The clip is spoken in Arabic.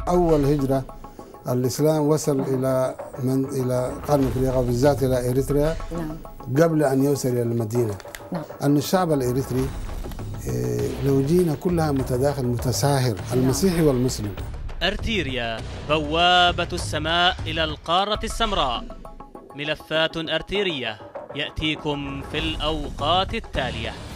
أول هجرة الإسلام وصل إلى قرن أفريقيا وبالذات إلى إريتريا. نعم. قبل أن يوصل إلى المدينة. نعم. أن الشعب الإريتري لو جينا كلها متداخل متساهر، المسيحي والمسلم. أرتيريا بوابة السماء إلى القارة السمراء. ملفات أرتيرية يأتيكم في الأوقات التالية.